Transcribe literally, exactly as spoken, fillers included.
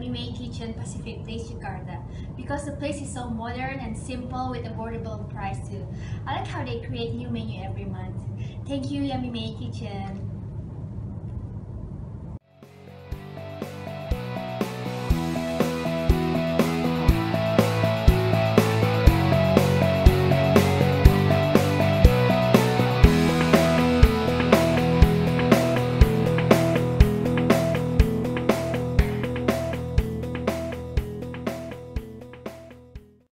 Yummymay Kitchen, Pacific Place, Jakarta, because the place is so modern and simple with affordable price too. I like how they create new menu every month. Thank you, Yummymay Kitchen.